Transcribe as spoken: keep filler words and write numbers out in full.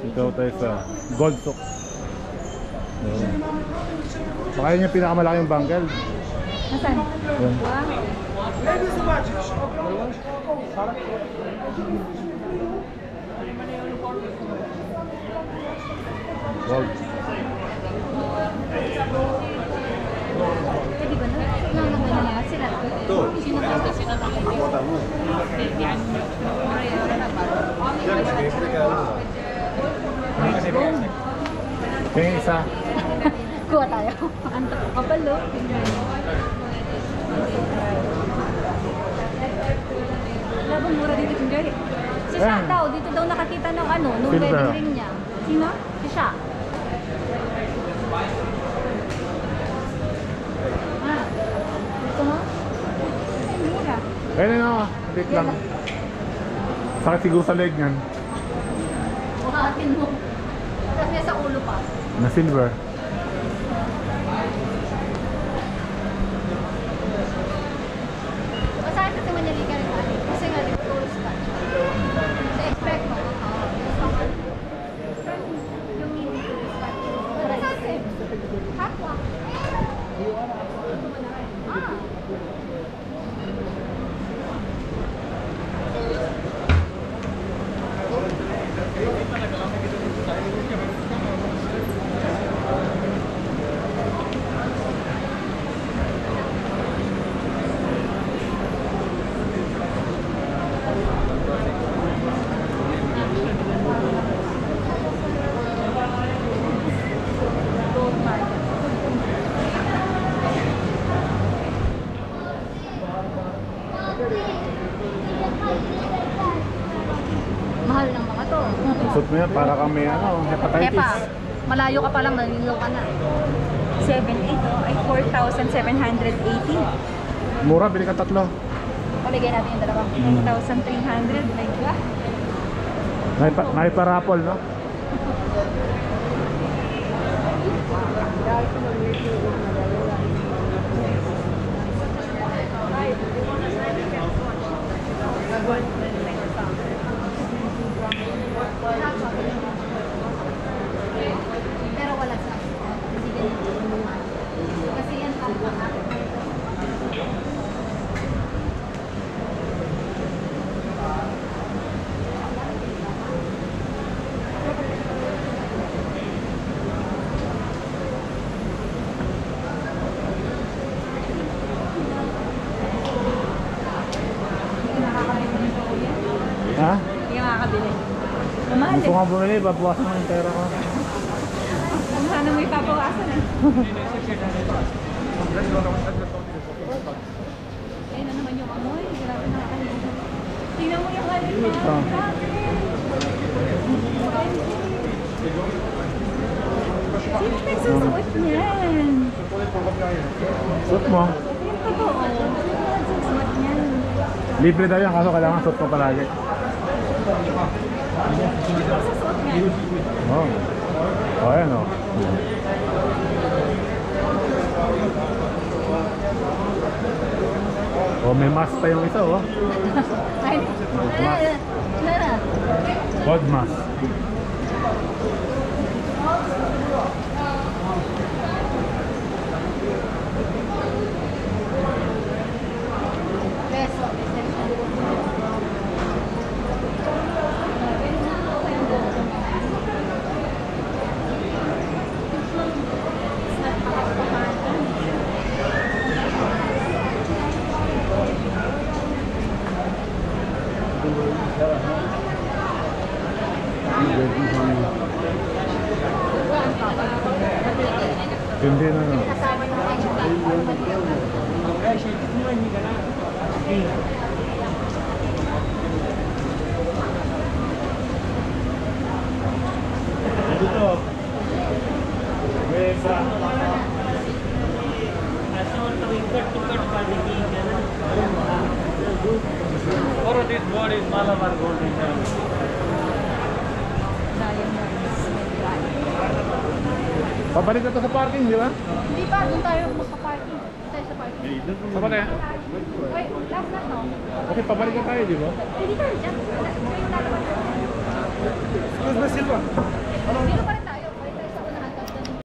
Ito tayo sa Gold Souk. Baka yun yung pinakamalaking bangkel. Nasaan? Yan. Gold. Pwede ba na? Nalaman niya sila. Ito. Sino ba kasi natakot? Yan. Yung isa. Kuha tayo. Antok ko kapal, no? Labang mura dito yung Jerry. Si Sha daw, dito daw nakakita ng ano, nung wedding ring niya. Sino? Si Sha. Ah, ito mo? Ay, mura. Ayun na, take lang. Sakit siguro sa leg niyan. Bukatin mo. Tapos niya sa ulo pa. Na silver. Masakit kasi manyalika rin tayo. Kasi nga, di ba tourist ka? So, expect mo. Yung hindi tourist ka. Masakit. Hapwa. Ah. Mahal ng mga to. Suot mo yan para kang may ano, hepatitis. Hepa, malayo ka pa lang, naliliw ka na. seven eight oh, ay four thousand seven hundred eighty. Mura, bili ka tatlo. Paligay natin yung dalawa. nine thousand three hundred, my God. May parapol, no? Pero wala sa kasi yan pa. Ha? Hindi ka makakabili. Mamahal Gusto eh. nga bumili, babawasan mo yung pera ko. Kung sana may papawasan eh. Ayun na naman yung amoy. Grabe nakakalimutan. Tingnan mo yung alin mo. Ah. Sino nagsusuot niyan? Suot mo. Yung totoo. Sino nagsusuot niyan? Libre daw yan, kaso kailangan suot mo palagi. Sino nagsusuot niyan? Oh. Oh, ayan o. Oh, may mask pa yung isa, oh. Ay, na, na, na. God mask. Peso. Hindi na, no. Kasama ng Dito. Mesa. Or this board is Malabar Gold Reserve. Pabalik na to sa parking, di ba? Hindi pa, doon tayo magpa-parking. Doon tayo sa parking. Saba kaya? Wait, last na to. Okay, pabalik na tayo, di ba? Hindi tayo dyan. Wala, kayo lalabas. Excuse me, Silva. Dito